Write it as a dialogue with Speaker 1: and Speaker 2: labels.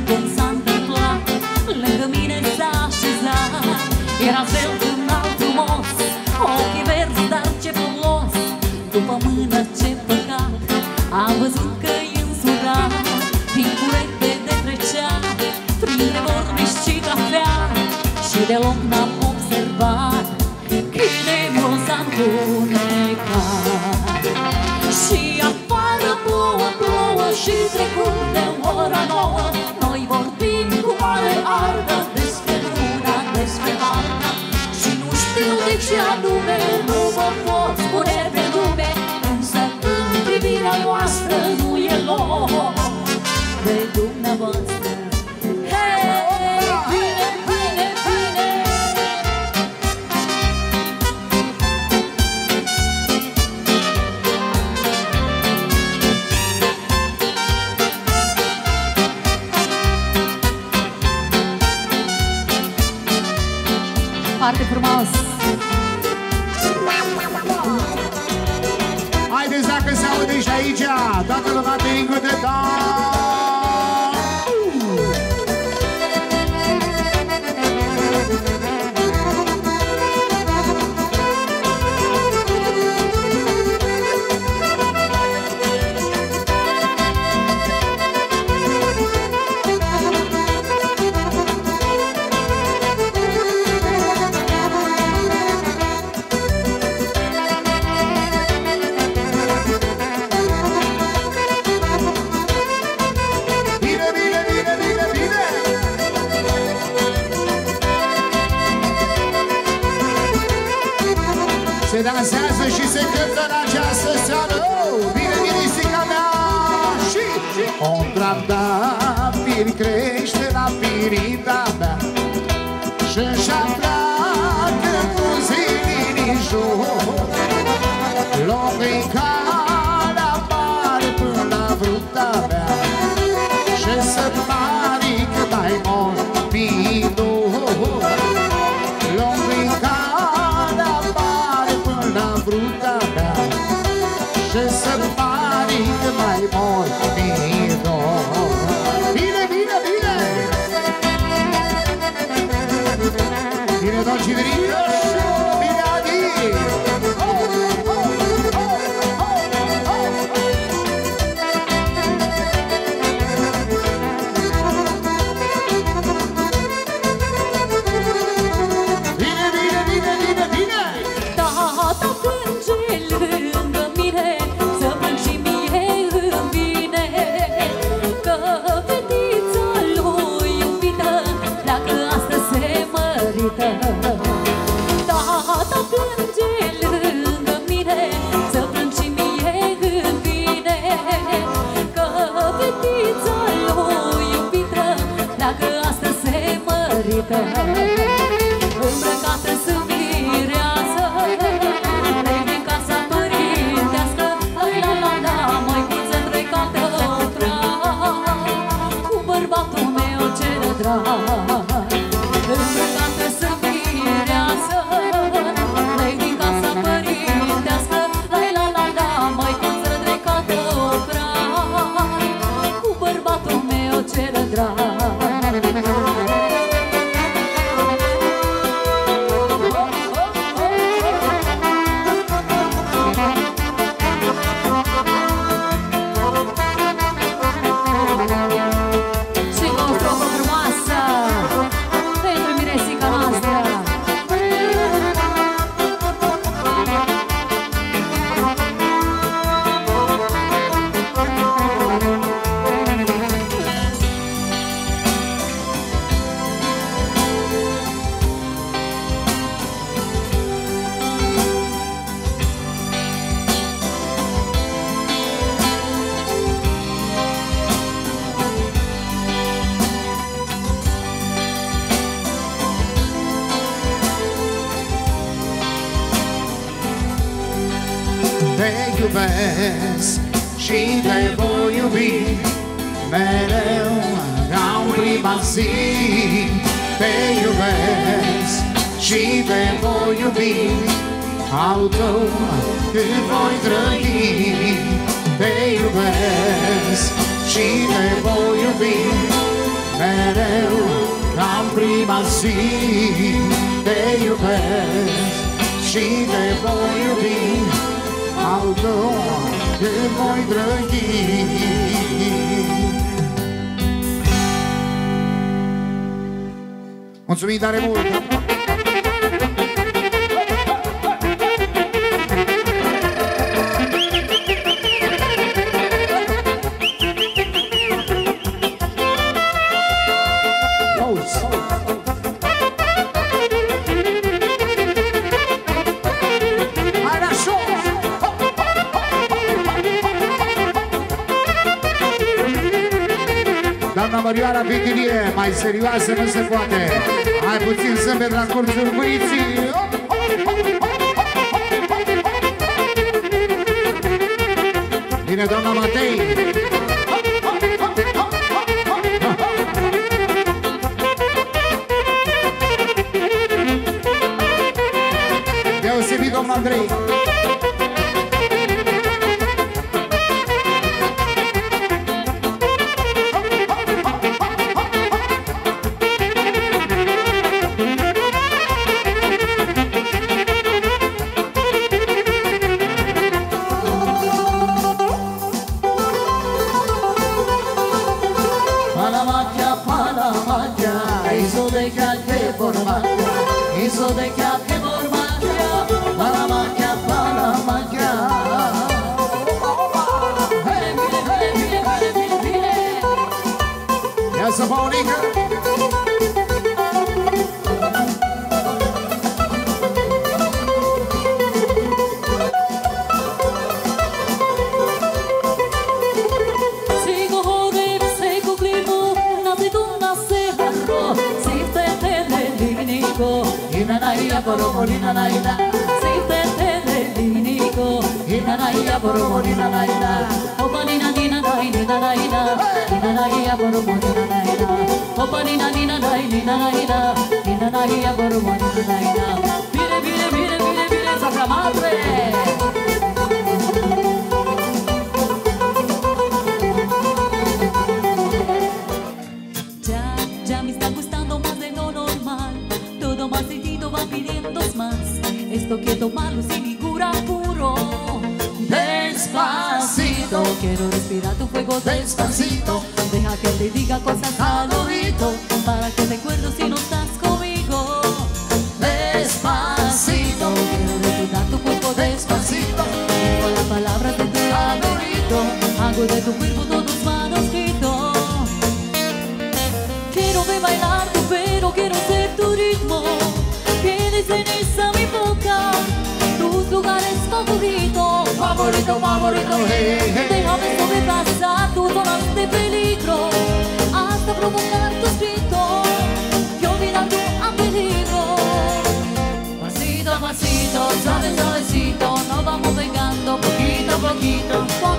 Speaker 1: cum s-a întâmplat. Lângă mine s-a așezat. Era zvelt, înalt, frumos, ochii verzi, dar ce folos. După mână ce păcat, am văzut că-i însurat. Prin curente de trecea, printre vorbi și cafea. Și deloc n-am observat câine mi-o s-a întunecat. Și afară plouă, plouă și trecut de ora 9. Noi vorbim cu mare ardă despre luna, despre harta. Și nu știu de ce anume nu vă pot spune pe nume, însă în privirea noastră nu e loc de dumneavoastră. Foarte frumos!
Speaker 2: Haideți dacă se aude și aici, toată lumea tăingă de dans! Se dansează și se cântă în această seară. Bine, minisica mea! Și o trandafiri crește la pirita mea și-și pleacă cu zilinișor. Loc-i calea mare până la fruta mea și să parică mai mult pidor. Loc-i calea mare până la fruta mea și să parică mai mult pidor. Bine, bine, bine! Bine, doar și venită! Bine, Adi!
Speaker 1: Tata plânge lângă mine, să plâng și mie îmi vine, că fetița lui iubită pleacă astăzi se mărită. Îmbrăcată să mireasă, din casa părintească, la la la, măicuță trecată prag, cu bărbatul meu cel drag. Îmbrăcată să mireasă, din casa părintească, la la la la, măicuță trecată prag, cu bărbatul meu cel drag.
Speaker 2: Te iubesc și te voi iubi mereu ca în prima zi. Te iubesc și te voi iubi al tău cât voi trăi. Te iubesc și te voi iubi mereu ca-n prima zi te iubesc și te voi iubi, al tău te voi drăghi. Mulțumim tare mult! Doamna Mărioara Vigilie, mai serioasă nu se poate. Mai puțin zâmbet la cursul băiții. Bine, doamna Matei. Deosebit, domnul Andrei.
Speaker 1: Hizo de que a que por magia, para magia, para magia.
Speaker 2: Essa Paulinha.
Speaker 1: Sigo joven, sigo climo, nace tú, nace jarro, si te telelinico. Inanaia boromorina naina, si te telelinico. Inanaia boromorina naina, opa nina nina naina naina. Inanaia boromorina naina, opa nina nina naina naina. Inanaia boromorina naina. Mire, mire, mire, mire, mire, Sacra Madre. Ya me está gustando más de lo normal. Todo más sentido va pidiendo más. Esto quiero tomarlo sin ningún apuro. Despacito, quiero respirar tu fuego despacito. Deja que te diga cosas al oído, para que recuerdo si no estás conmigo. Despacito, quiero recordar tu cuerpo despacito. Y con las palabras de tu oído, hago de tu cuerpo todos manuscritos. Quiero ver bailar tu pero quiero ser tu ritmo. Tienes ceniza mi boca, tus lugares favoritos.
Speaker 2: Favorito, favorito, hey, hey.
Speaker 1: Déjame sobrepasar tus zonas de peligro, hasta provocar tus gritos y olvidar tu apellido. Pasito a pasito, suave, suavecito, nos vamos pegando poquito a poquito.